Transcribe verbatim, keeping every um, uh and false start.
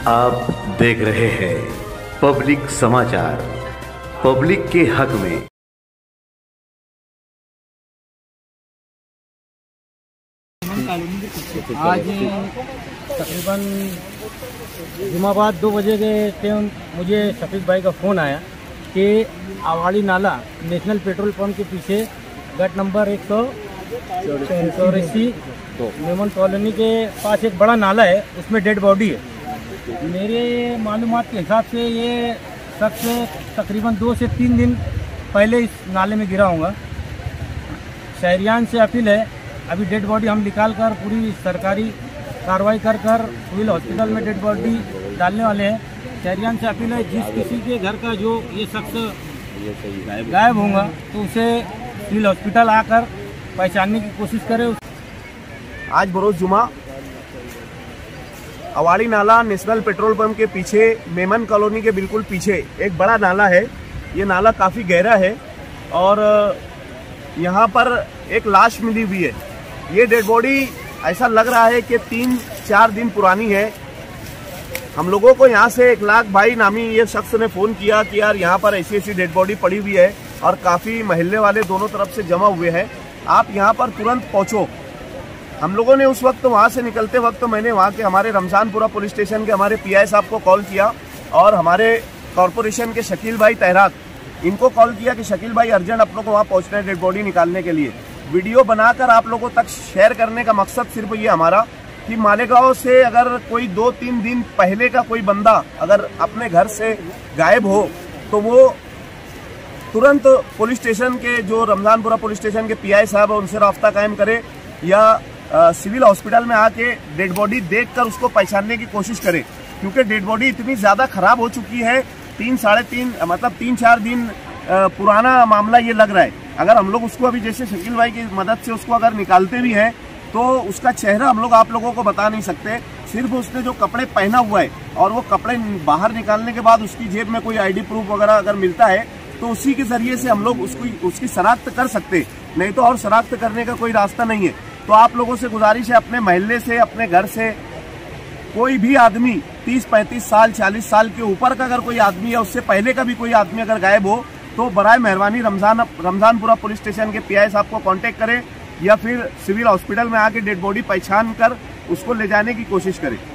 आप देख रहे हैं पब्लिक समाचार, पब्लिक के हक में। आज तकरीबन जुमाबाद दो बजे के टाइम मुझे शफीक भाई का फ़ोन आया कि आवाड़ी नाला नेशनल पेट्रोल पंप के पीछे गट नंबर एक सौ चौरासी मेमन कॉलोनी के पास एक बड़ा नाला है, उसमें डेड बॉडी है। मेरे मालूमात के हिसाब से ये शख्स तकरीबन दो से तीन दिन पहले इस नाले में गिरा होगा। शहरियान से अपील है, अभी डेड बॉडी हम निकाल कर पूरी सरकारी कार्रवाई कर कर सिविल हॉस्पिटल में डेड बॉडी डालने वाले हैं। शहरियान से अपील है, जिस किसी के घर का जो ये शख्स गायब होगा तो उसे सिविल हॉस्पिटल आकर पहचानने की कोशिश करें। आज बरोज जुमा अवाड़ी नाला नेशनल पेट्रोल पंप के पीछे मेमन कॉलोनी के बिल्कुल पीछे एक बड़ा नाला है। ये नाला काफ़ी गहरा है और यहाँ पर एक लाश मिली हुई है। ये डेड बॉडी ऐसा लग रहा है कि तीन चार दिन पुरानी है। हम लोगों को यहाँ से एक लाख भाई नामी ये शख्स ने फ़ोन किया कि यार यहाँ पर ऐसी ऐसी डेड बॉडी पड़ी हुई है और काफ़ी महल्ले वाले दोनों तरफ से जमा हुए हैं, आप यहाँ पर तुरंत पहुँचो। हम लोगों ने उस वक्त वहाँ से निकलते वक्त तो मैंने वहाँ के हमारे रमजानपुरा पुलिस स्टेशन के हमारे पीआई साहब को कॉल किया और हमारे कॉरपोरेशन के शकील भाई तहराक इनको कॉल किया कि शकील भाई अर्जेंट आप लोग को वहाँ पहुँचना है डेड बॉडी निकालने के लिए। वीडियो बनाकर आप लोगों तक शेयर करने का मकसद सिर्फ ये हमारा कि मालेगांव से अगर कोई दो तीन दिन पहले का कोई बंदा अगर अपने घर से गायब हो तो वो तुरंत पुलिस स्टेशन के जो रमजानपुरा पुलिस स्टेशन के पीआई साहब है उनसे राब्ता कायम करे या आ, सिविल हॉस्पिटल में आके डेड बॉडी देखकर उसको पहचानने की कोशिश करे, क्योंकि डेड बॉडी इतनी ज़्यादा खराब हो चुकी है। तीन साढ़े तीन मतलब तीन चार दिन आ, पुराना मामला ये लग रहा है। अगर हम लोग उसको अभी जैसे शकील भाई की मदद से उसको अगर निकालते भी हैं तो उसका चेहरा हम लोग आप लोगों को बता नहीं सकते। सिर्फ उसने जो कपड़े पहना हुआ है और वो कपड़े बाहर निकालने के बाद उसकी जेब में कोई आईडी प्रूफ वगैरह अगर मिलता है तो उसी के जरिए से हम लोग उसको उसकी शनाख्त कर सकते, नहीं तो और शनाख्त करने का कोई रास्ता नहीं है। तो आप लोगों से गुजारिश है, अपने महल्ले से अपने घर से कोई भी आदमी तीस पैंतीस साल चालीस साल के ऊपर का अगर कोई आदमी या उससे पहले का भी कोई आदमी अगर गायब हो तो बराए मेहरबानी रमजान रमजानपुरा पुलिस स्टेशन के पीआई साहब को कांटेक्ट करें या फिर सिविल हॉस्पिटल में आके डेड बॉडी पहचान कर उसको ले जाने की कोशिश करें।